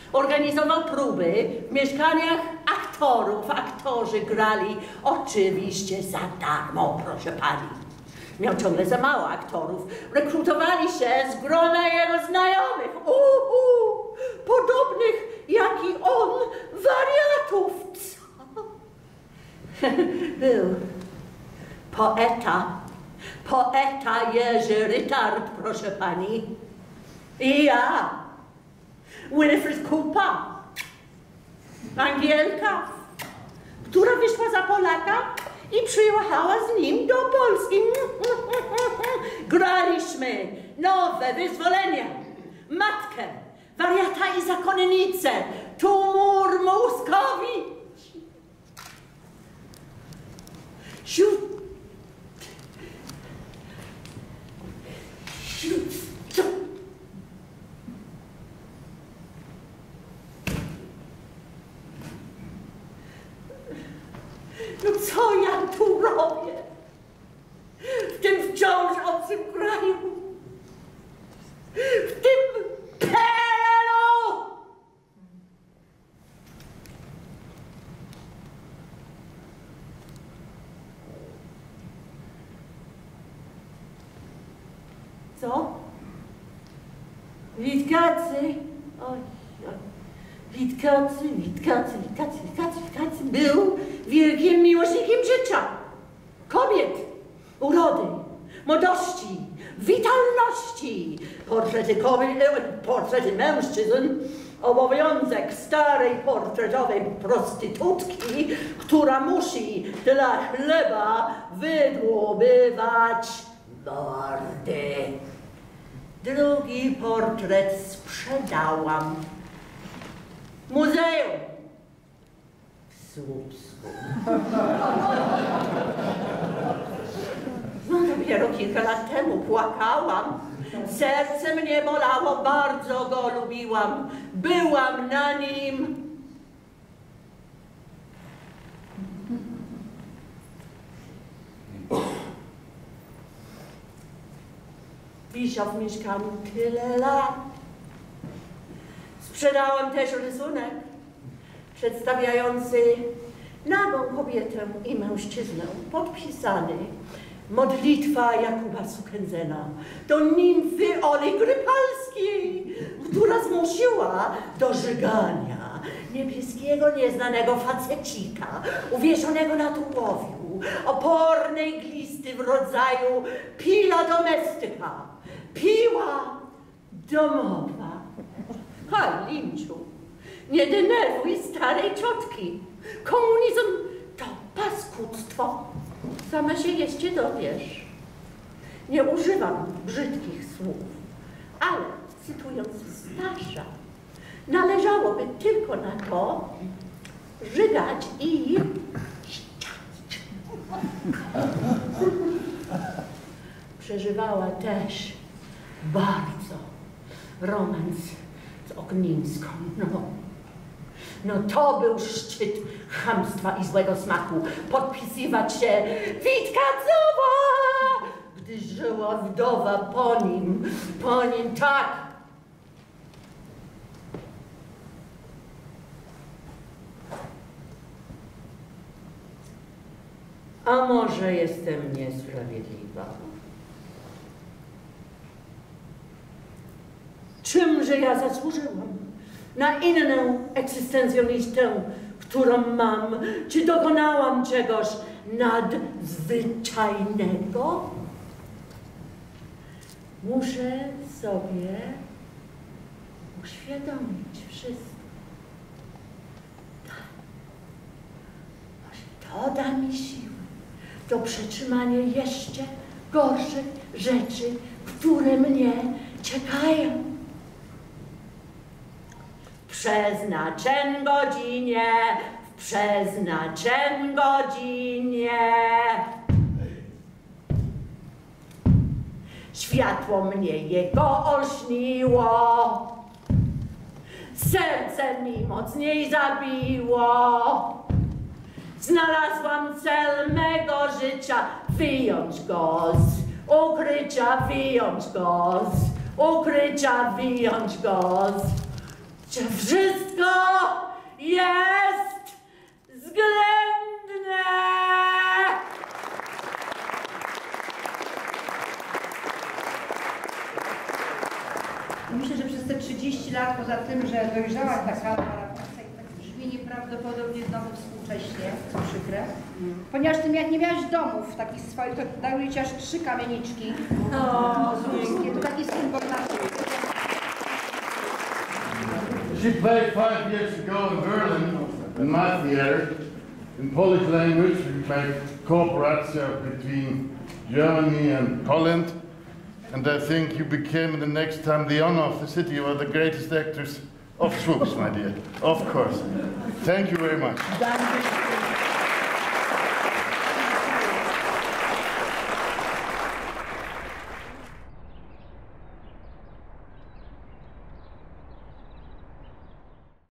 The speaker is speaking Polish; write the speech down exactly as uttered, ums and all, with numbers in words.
Organizował próby w mieszkaniach aktorów. Aktorzy grali oczywiście za darmo, proszę pani. Miał ciągle za mało aktorów. Rekrutowali się z grona jego znajomych. Uhu, podobnych jak i on, wariatów. Co? Był poeta. Poeta Jerzy Rytard, proszę pani. I ja. Winifred Cooper. Angielka, która wyszła za Polaka i przyjechała z nim do Polski. Graliśmy nowe wyzwolenie, matkę, wariata i zakonnicę, tumor Moskowicz. Siód... Siód... Co? No co ja tu robię? W tym wciąż obcym kraju? W tym P R L-u? Co? Witkacy? Oj, oj. Witkacy, Witkacy, Witkacy, Witkacy, Witkacy był wielkim miłośnikiem życia, kobiet, urody, młodości, witalności, portrety kobiet, portrety mężczyzn, obowiązek starej portretowej prostytutki, która musi dla chleba wydłubywać mordy. Drugi portret sprzedałam. Muzeum w Słupsku. No dopiero kilka lat temu płakałam. Serce mnie bolało, bardzo go lubiłam. Byłam na nim. Wisiał w mieszkaniu tyle lat. Sprzedałam też rysunek przedstawiający nagą kobietę i mężczyznę, podpisany modlitwa Jakuba Sukenzena do nimfy Oli Grypalskiej, która zmusiła do żygania niebieskiego, nieznanego facecika, uwieszonego na tułowiu, opornej glisty w rodzaju pila domestyka, piła domowa. Ha, Linciu, nie denerwuj starej ciotki. Komunizm to paskudztwo. Sama się jeszcze dowiesz. Nie używam brzydkich słów, ale cytując Stasza, należałoby tylko na to żygać i ściać. Przeżywała też bardzo romans z Ognińską. No, no to był szczyt chamstwa i złego smaku. Podpisywać się Witkacowa, gdy żyła wdowa po nim, po nim tak. A może jestem niesprawiedliwa? Czymże ja zasłużyłam na inną egzystencjonistę, którą mam? Czy dokonałam czegoś nadzwyczajnego? Muszę sobie uświadomić wszystko. Tak. Może to da mi siły do przetrzymania jeszcze gorszych rzeczy, które mnie czekają. W przeznaczeń godzinie, w przeznaczeń godzinie. Światło mnie jego olśniło, serce mi mocniej zabiło. Znalazłam cel mego życia, wyjąć go z ukrycia, wyjąć go z ukrycia, wyjąć go z że wszystko jest względne. Myślę, że przez te trzydzieści lat, poza tym, że dojrzała ta kadra, tak brzmi nieprawdopodobnie znowu współcześnie, co przykre. Ponieważ ty jak nie miałeś domów takich swoich, to dały ci aż trzy kamieniczki. No, Zuzkie, to taki symbol naszych. She played five years ago in Berlin in my theater in Polish language. We made cooperation between Germany and Holland. And I think you became the next time the honor of the city. You are the greatest actors of Swoops, my dear. Of course. Thank you very much.